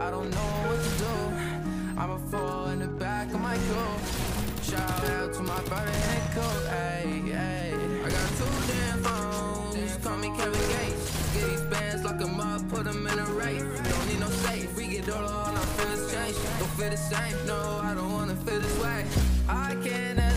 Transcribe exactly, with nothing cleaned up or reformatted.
I don't know what to do. I'ma fall in the back of my coupe. Shout out to my brother and cook, ayy, ayy. I got two damn phones, call me Kevin Gates. Get these bands, lock them up, put them in a race. Don't need no safe, we get all our feelings change. Don't feel the same, no, I don't wanna feel this way. I can't